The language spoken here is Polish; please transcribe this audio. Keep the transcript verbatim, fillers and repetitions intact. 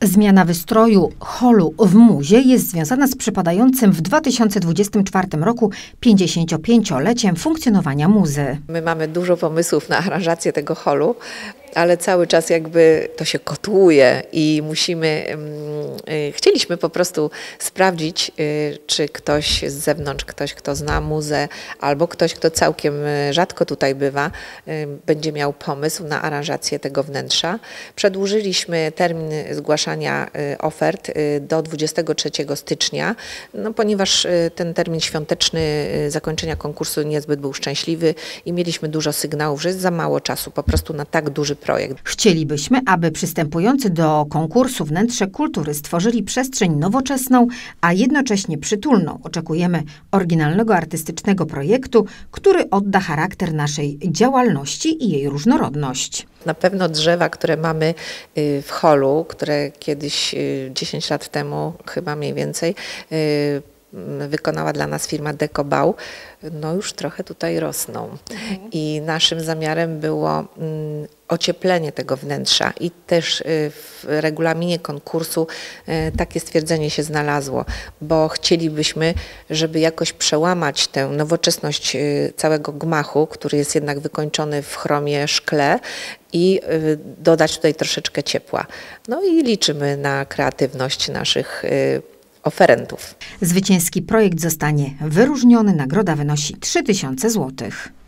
Zmiana wystroju holu w muzie jest związana z przypadającym w dwa tysiące dwudziestym czwartym roku pięćdziesięciopięcioleciem funkcjonowania muzy. My mamy dużo pomysłów na aranżację tego holu, ale cały czas jakby to się kotłuje i musimy, yy, chcieliśmy po prostu sprawdzić, yy, czy ktoś z zewnątrz, ktoś kto zna muzę, albo ktoś kto całkiem rzadko tutaj bywa, yy, będzie miał pomysł na aranżację tego wnętrza. Przedłużyliśmy termin zgłaszania yy, ofert yy, do dwudziestego trzeciego stycznia, no, ponieważ yy, ten termin świąteczny yy, zakończenia konkursu niezbyt był szczęśliwy i mieliśmy dużo sygnałów, że jest za mało czasu po prostu na tak duży projekt. Chcielibyśmy, aby przystępujący do konkursu wnętrze kultury stworzyli przestrzeń nowoczesną, a jednocześnie przytulną. Oczekujemy oryginalnego, artystycznego projektu, który odda charakter naszej działalności i jej różnorodność. Na pewno drzewa, które mamy w holu, które kiedyś dziesięć lat temu chyba mniej więcej wykonała dla nas firma Dekobał, no już trochę tutaj rosną. Mhm. I naszym zamiarem było mm, ocieplenie tego wnętrza i też y, w regulaminie konkursu y, takie stwierdzenie się znalazło, bo chcielibyśmy, żeby jakoś przełamać tę nowoczesność y, całego gmachu, który jest jednak wykończony w chromie szkle i y, dodać tutaj troszeczkę ciepła. No i liczymy na kreatywność naszych y, oferentów. Zwycięski projekt zostanie wyróżniony. Nagroda wynosi trzy tysiące złotych.